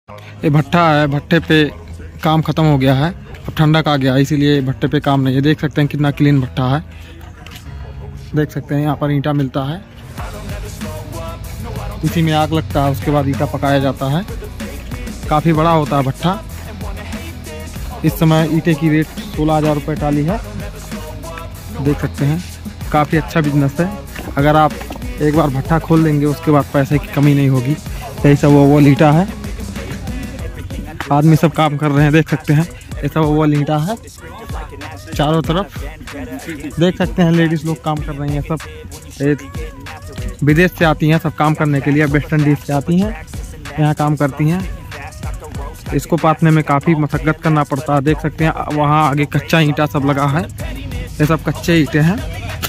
ये भट्ठा है, भट्टे पे काम ख़त्म हो गया है, अब ठंडक आ गया इसीलिए भट्टे पे काम नहीं है। देख सकते हैं कितना क्लीन भट्ठा है, देख सकते हैं यहाँ पर ईंटा मिलता है, इसी में आग लगता है, उसके बाद ईंटा पकाया जाता है। काफ़ी बड़ा होता है भट्ठा। इस समय ईंटे की रेट 16,000 रुपये टाली है, देख सकते हैं। काफ़ी अच्छा बिजनेस है, अगर आप एक बार भट्ठा खोल लेंगे उसके बाद पैसे की कमी नहीं होगी। यही सब वो ईंटा है, आदमी सब काम कर रहे हैं, देख सकते हैं। ये सब वो ईंटा है चारों तरफ, देख सकते हैं। लेडीज़ लोग काम कर रही हैं, सब विदेश से आती हैं सब काम करने के लिए, वेस्ट इंडीज से आती हैं, यहाँ काम करती हैं। इसको पाथने में काफ़ी मशक्क़त करना पड़ता है, देख सकते हैं। वहाँ आगे कच्चा ईंटा सब लगा है, ये सब कच्चे ईंटे हैं,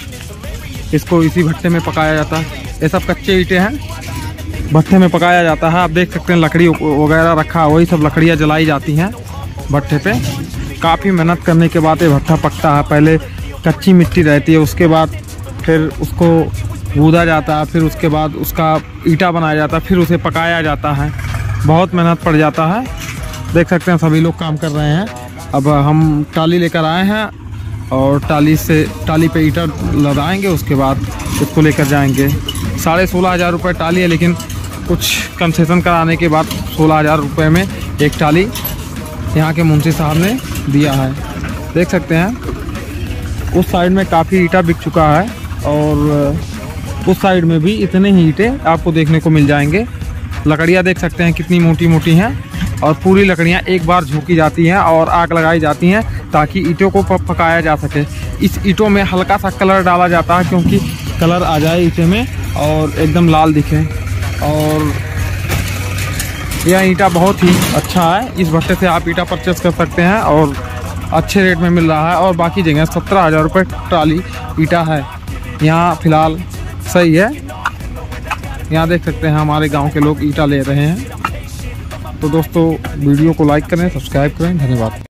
इसको इसी भट्टे में पकाया जाता है। ये सब कच्चे ईंटे हैं, भट्टे में पकाया जाता है। आप देख सकते हैं लकड़ी वगैरह रखा, वही सब लकड़ियाँ जलाई जाती हैं भट्टे पे। काफ़ी मेहनत करने के बाद ये भट्टा पकता है। पहले कच्ची मिट्टी रहती है, उसके बाद फिर उसको गूदा जाता है, फिर उसके बाद उसका ईंटा बनाया जाता है, फिर उसे पकाया जाता है। बहुत मेहनत पड़ जाता है, देख सकते हैं। सभी लोग काम कर रहे हैं। अब हम टाली लेकर आए हैं और टाली पे ईंटा लदाएंगे, उसके बाद इसको लेकर जाएंगे। 16,500 रुपये टाली है, लेकिन कुछ कंसेशन कराने के बाद 16,000 रुपये में एक टाली यहाँ के मुंशी साहब ने दिया है, देख सकते हैं। उस साइड में काफ़ी ईंटा बिक चुका है और उस साइड में भी इतने ही ईंटे आपको देखने को मिल जाएंगे। लकड़ियाँ देख सकते हैं कितनी मोटी मोटी हैं, और पूरी लकड़ियाँ एक बार झोंकी जाती हैं और आग लगाई जाती हैं ताकि ईंटों को पकाया जा सके। इस ईंटों में हल्का सा कलर डाला जाता है, क्योंकि कलर आ जाए ईंटे में और एकदम लाल दिखे। और यह ईंटा बहुत ही अच्छा है, इस भट्टे से आप ईंटा परचेस कर सकते हैं और अच्छे रेट में मिल रहा है। और बाकी जगह 17,000 रुपये ट्राली ईंटा है, यहाँ फ़िलहाल सही है। यहाँ देख सकते हैं हमारे गांव के लोग ईंटा ले रहे हैं। तो दोस्तों वीडियो को लाइक करें, सब्सक्राइब करें, धन्यवाद।